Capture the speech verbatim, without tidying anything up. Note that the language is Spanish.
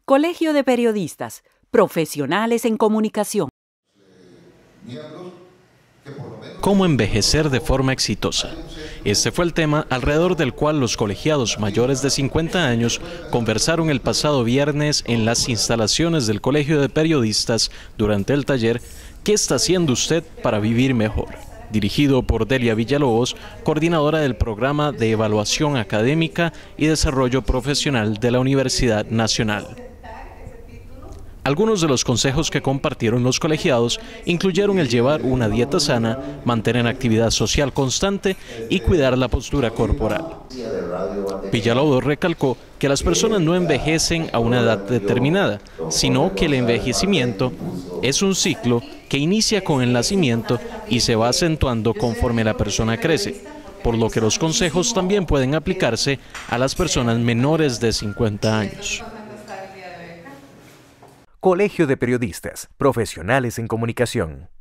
Colegio de Periodistas, profesionales en comunicación. ¿Cómo envejecer de forma exitosa? Este fue el tema alrededor del cual los colegiados mayores de cincuenta años conversaron el pasado viernes en las instalaciones del Colegio de Periodistas durante el taller ¿Qué está haciendo usted para vivir mejor?, dirigido por Delia Villalobos, coordinadora del Programa de Evaluación Académica y Desarrollo Profesional de la Universidad Nacional. Algunos de los consejos que compartieron los colegiados incluyeron el llevar una dieta sana, mantener actividad social constante y cuidar la postura corporal. Villalobos recalcó que las personas no envejecen a una edad determinada, sino que el envejecimiento es un ciclo que inicia con el nacimiento y se va acentuando conforme la persona crece, por lo que los consejos también pueden aplicarse a las personas menores de cincuenta años. Colegio de Periodistas, profesionales en comunicación.